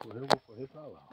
correr, eu vou correr pra lá.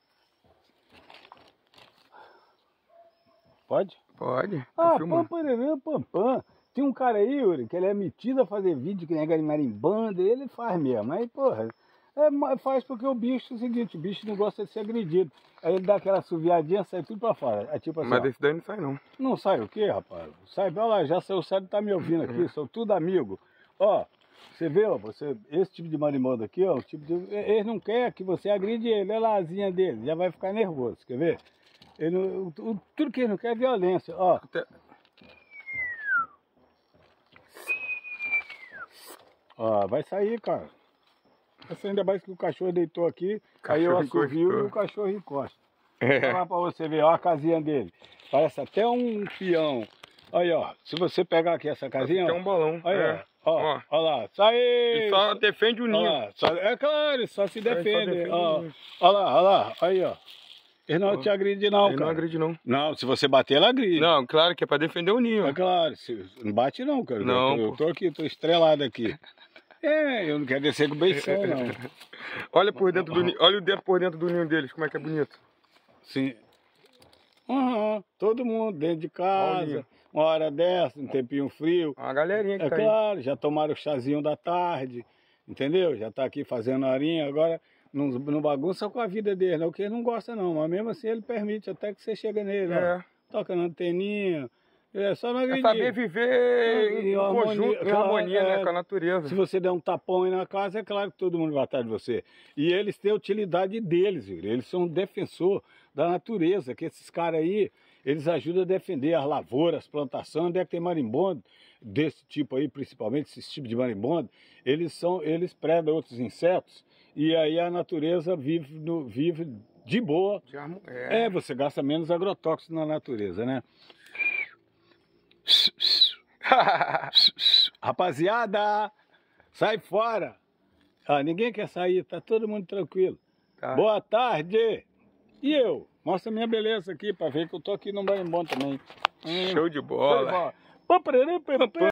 Pode? Pode. Ah, pam. Tem um cara aí, Yuri, que ele é metido a fazer vídeo que nega de marimbanda, ele faz mesmo. Aí, porra, faz porque o bicho é o seguinte, o bicho não gosta de ser agredido. Aí ele dá aquela assoviadinha, sai tudo pra fora. É tipo assim, Mas ó, esse daí não sai não. não sai o quê, rapaz? Sai, olha lá, já saiu, o Sérgio tá me ouvindo aqui, são tudo amigo. Ó, você vê, ó, esse tipo de marimbondo aqui, ó, ele não quer que você agride ele, olha lá a asinha dele, já vai ficar nervoso, quer ver? Ele tudo que ele não quer é violência, ó. Ó, vai sair, cara. Essa ainda mais que o cachorro deitou aqui, aí eu assovio e o cachorro encosta. Olha lá pra você ver, ó a casinha dele. Parece até um peão. Aí, ó, se você pegar aqui essa casinha, ó. É um balão. Aí, ó, lá, sai! Ele só defende o ninho. É claro, só se defende. Olha lá, aí, ó. Ele não te agride não, cara. Ele não agride não. Não, se você bater, ela agride. Não, claro que é pra defender o ninho. É claro, não bate não, cara. Não, eu tô aqui, tô estrelado aqui. Eu não quero descer com beição, não. Olha por dentro do ninho, olha o dedo por dentro do ninho deles, como é que é bonito. Sim. Todo mundo dentro de casa, uma hora dessa, um tempinho frio. Uma galerinha que tá aí. É claro, já tomaram o chazinho da tarde, entendeu? Já tá aqui fazendo horinha, agora não bagunça com a vida dele, não, porque ele não gosta não, mas mesmo assim ele permite até que você chega nele, ó, toca na anteninha. Só não agredir. É saber viver em conjunto, em harmonia, né, com a natureza. Se você der um tapão aí na casa, é claro que todo mundo vai atrás de você. E eles têm a utilidade deles, viu? Eles são um defensor da natureza, que esses caras aí, eles ajudam a defender as lavouras, as plantações, onde é que tem marimbondo, desse tipo aí, principalmente, esse tipo de marimbondo, eles predam outros insetos, e aí a natureza vive de boa. Você gasta menos agrotóxicos na natureza, né? Rapaziada, sai fora. Ninguém quer sair, tá todo mundo tranquilo. Boa tarde. E eu? Mostra minha beleza aqui pra ver que eu tô aqui no marimbondo também. Show de bola.